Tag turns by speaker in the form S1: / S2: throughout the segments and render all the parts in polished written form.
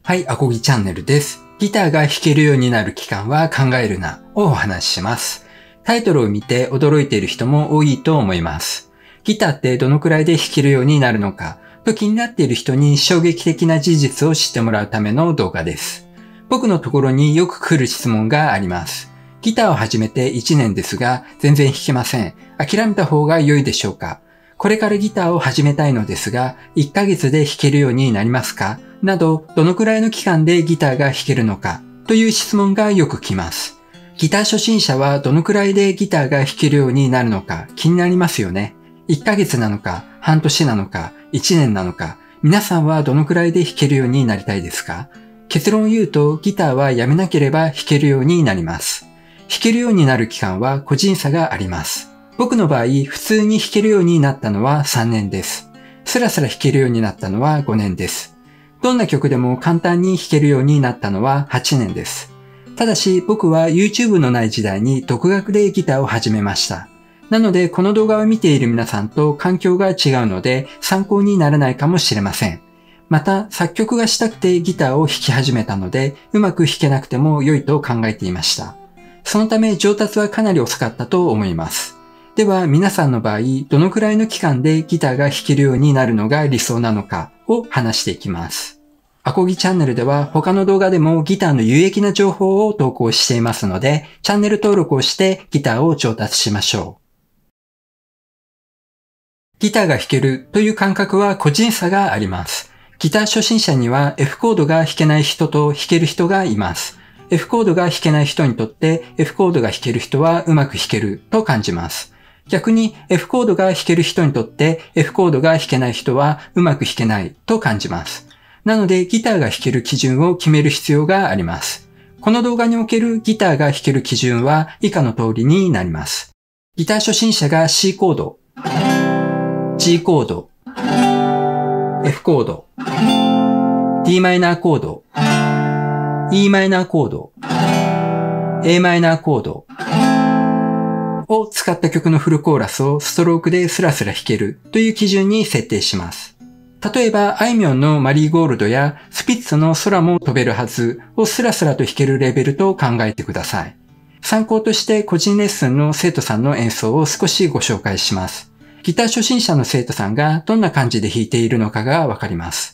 S1: はい、アコギチャンネルです。ギターが弾けるようになる期間は考えるなをお話しします。タイトルを見て驚いている人も多いと思います。ギターってどのくらいで弾けるようになるのかと気になっている人に衝撃的な事実を知ってもらうための動画です。僕のところによく来る質問があります。ギターを始めて1年ですが全然弾けません。諦めた方が良いでしょうか？これからギターを始めたいのですが、1ヶ月で弾けるようになりますか？など、どのくらいの期間でギターが弾けるのかという質問がよく来ます。ギター初心者はどのくらいでギターが弾けるようになるのか気になりますよね。1ヶ月なのか、半年なのか、1年なのか、皆さんはどのくらいで弾けるようになりたいですか？結論を言うと、ギターはやめなければ弾けるようになります。弾けるようになる期間は個人差があります。僕の場合、普通に弾けるようになったのは3年です。スラスラ弾けるようになったのは5年です。どんな曲でも簡単に弾けるようになったのは8年です。ただし僕は YouTube のない時代に独学でギターを始めました。なのでこの動画を見ている皆さんと環境が違うので参考にならないかもしれません。また作曲がしたくてギターを弾き始めたのでうまく弾けなくても良いと考えていました。そのため上達はかなり遅かったと思います。では皆さんの場合、どのくらいの期間でギターが弾けるようになるのが理想なのかを話していきます。アコギチャンネルでは他の動画でもギターの有益な情報を投稿していますので、チャンネル登録をしてギターを上達しましょう。ギターが弾けるという感覚は個人差があります。ギター初心者には F コードが弾けない人と弾ける人がいます。F コードが弾けない人にとって F コードが弾ける人はうまく弾けると感じます。逆に F コードが弾ける人にとって F コードが弾けない人はうまく弾けないと感じます。なのでギターが弾ける基準を決める必要があります。この動画におけるギターが弾ける基準は以下の通りになります。ギター初心者が C コード、G コード、F コード、D マイナーコード、E マイナーコード、A マイナーコードを使った曲のフルコーラスをストロークでスラスラ弾けるという基準に設定します。例えば、あいみょんのマリーゴールドやスピッツの空も飛べるはずをスラスラと弾けるレベルと考えてください。参考として個人レッスンの生徒さんの演奏を少しご紹介します。ギター初心者の生徒さんがどんな感じで弾いているのかがわかります。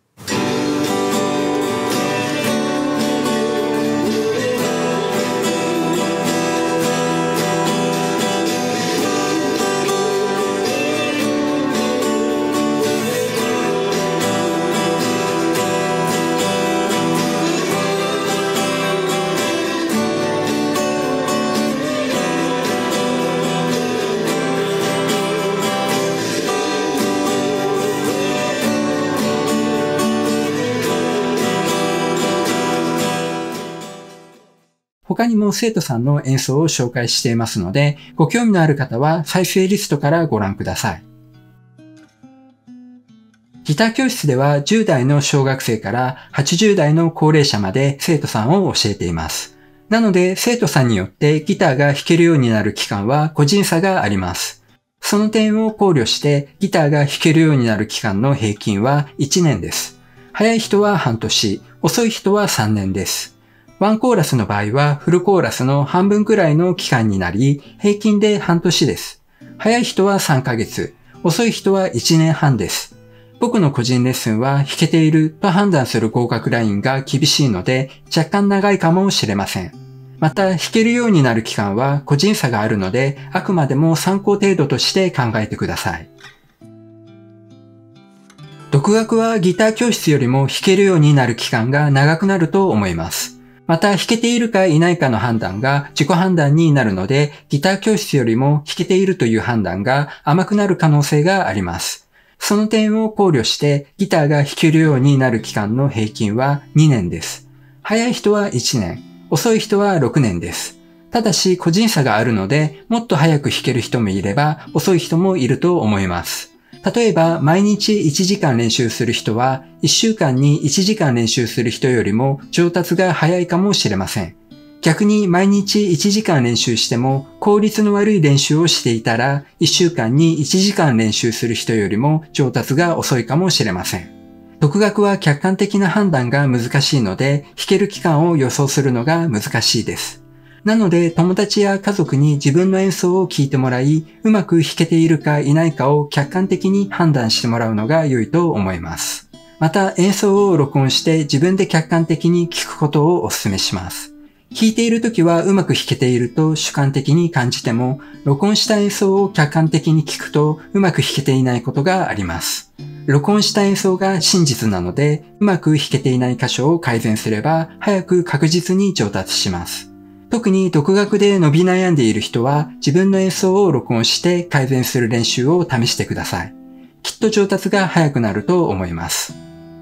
S1: 他にも生徒さんの演奏を紹介していますので、ご興味のある方は再生リストからご覧ください。ギター教室では10代の小学生から80代の高齢者まで生徒さんを教えています。なので生徒さんによってギターが弾けるようになる期間は個人差があります。その点を考慮してギターが弾けるようになる期間の平均は1年です。早い人は半年、遅い人は3年です。ワンコーラスの場合はフルコーラスの半分くらいの期間になり、平均で半年です。早い人は3ヶ月、遅い人は1年半です。僕の個人レッスンは弾けていると判断する合格ラインが厳しいので若干長いかもしれません。また弾けるようになる期間は個人差があるのであくまでも参考程度として考えてください。独学はギター教室よりも弾けるようになる期間が長くなると思います。また弾けているかいないかの判断が自己判断になるので、ギター教室よりも弾けているという判断が甘くなる可能性があります。その点を考慮してギターが弾けるようになる期間の平均は2年です。早い人は1年、遅い人は6年です。ただし個人差があるので、もっと早く弾ける人もいれば遅い人もいると思います。例えば毎日1時間練習する人は1週間に1時間練習する人よりも上達が早いかもしれません。逆に毎日1時間練習しても効率の悪い練習をしていたら1週間に1時間練習する人よりも上達が遅いかもしれません。 独学は客観的な判断が難しいので、弾ける期間を予想するのが難しいです。なので、友達や家族に自分の演奏を聞いてもらい、うまく弾けているかいないかを客観的に判断してもらうのが良いと思います。また、演奏を録音して自分で客観的に聞くことをお勧めします。弾いているときはうまく弾けていると主観的に感じても、録音した演奏を客観的に聞くとうまく弾けていないことがあります。録音した演奏が真実なので、うまく弾けていない箇所を改善すれば、早く確実に上達します。特に独学で伸び悩んでいる人は、自分の演奏を録音して改善する練習を試してください。きっと上達が早くなると思います。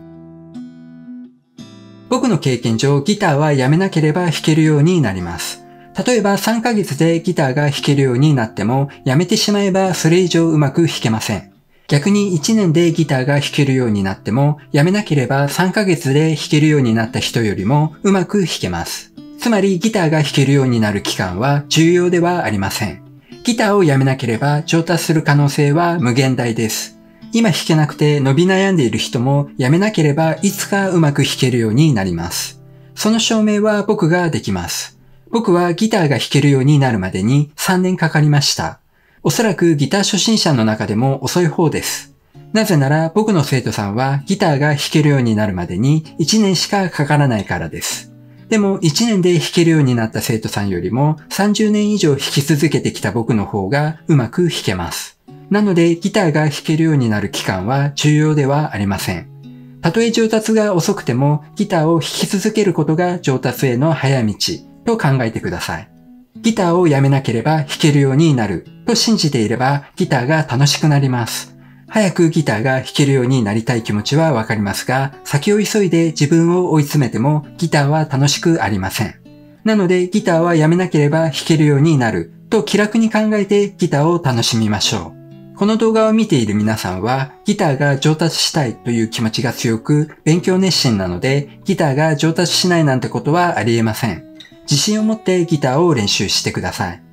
S1: 僕の経験上、ギターはやめなければ弾けるようになります。例えば3ヶ月でギターが弾けるようになっても、やめてしまえばそれ以上うまく弾けません。逆に1年でギターが弾けるようになっても、やめなければ3ヶ月で弾けるようになった人よりもうまく弾けます。つまりギターが弾けるようになる期間は重要ではありません。ギターをやめなければ上達する可能性は無限大です。今弾けなくて伸び悩んでいる人もやめなければいつかうまく弾けるようになります。その証明は僕ができます。僕はギターが弾けるようになるまでに3年かかりました。おそらくギター初心者の中でも遅い方です。なぜなら僕の生徒さんはギターが弾けるようになるまでに1年しかかからないからです。でも1年で弾けるようになった生徒さんよりも30年以上弾き続けてきた僕の方がうまく弾けます。なのでギターが弾けるようになる期間は重要ではありません。たとえ上達が遅くてもギターを弾き続けることが上達への早道と考えてください。ギターをやめなければ弾けるようになると信じていればギターが楽しくなります。早くギターが弾けるようになりたい気持ちはわかりますが、先を急いで自分を追い詰めてもギターは楽しくありません。なのでギターはやめなければ弾けるようになると気楽に考えてギターを楽しみましょう。この動画を見ている皆さんはギターが上達したいという気持ちが強く勉強熱心なのでギターが上達しないなんてことはありえません。自信を持ってギターを練習してください。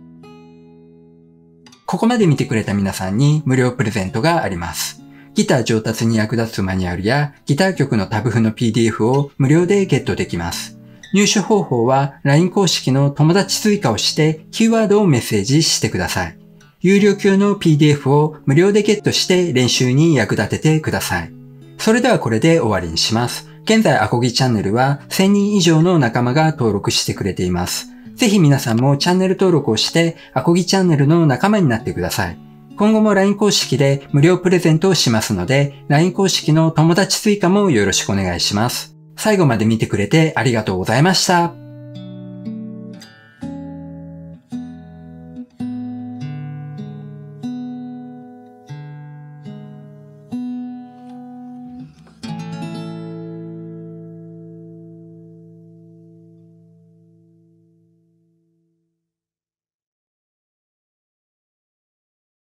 S1: ここまで見てくれた皆さんに無料プレゼントがあります。ギター上達に役立つマニュアルやギター曲のタブ譜の PDF を無料でゲットできます。入手方法は LINE 公式の友達追加をしてキーワードをメッセージしてください。有料級の PDF を無料でゲットして練習に役立ててください。それではこれで終わりにします。現在アコギチャンネルは1000人以上の仲間が登録してくれています。ぜひ皆さんもチャンネル登録をしてアコギチャンネルの仲間になってください。今後も LINE 公式で無料プレゼントをしますので LINE 公式の友達追加もよろしくお願いします。最後まで見てくれてありがとうございました。